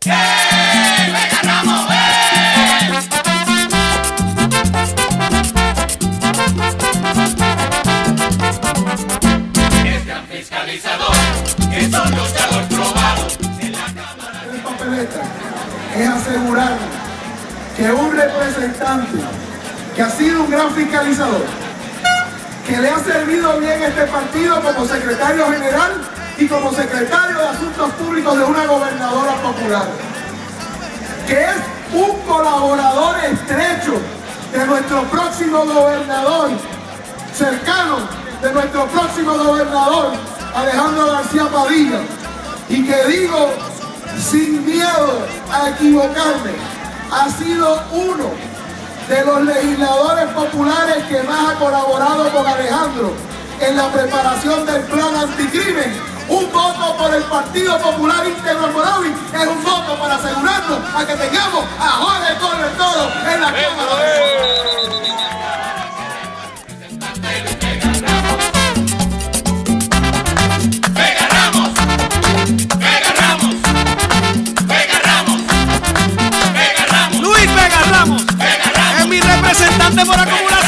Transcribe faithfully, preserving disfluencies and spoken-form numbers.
¡Eh! ¡Vega Ramos! ¡Eh! Es gran fiscalizador, es un luchador probado en la Cámara. El papeleta es asegurar que un representante que ha sido un gran fiscalizador, que le ha servido bien este partido como secretario general y como secretario de Asuntos Públicos de una gobernadora popular, que es un colaborador estrecho de nuestro próximo gobernador, cercano de nuestro próximo gobernador, Alejandro García Padilla, y que digo sin miedo a equivocarme, ha sido uno de los legisladores populares que más ha colaborado con Alejandro en la preparación del plan anticrimen. Un voto por el Partido Popular Íntegro Morovi es un voto para asegurarnos a que tengamos a Jorge Torres Toro en la Cámara. ¡Vega Ramos! ¡Vega Ramos! ¡Vega Ramos! ¡Vega Ramos! Luis Vega Ramos ¡Vega Ramos! es mi representante por acumulación.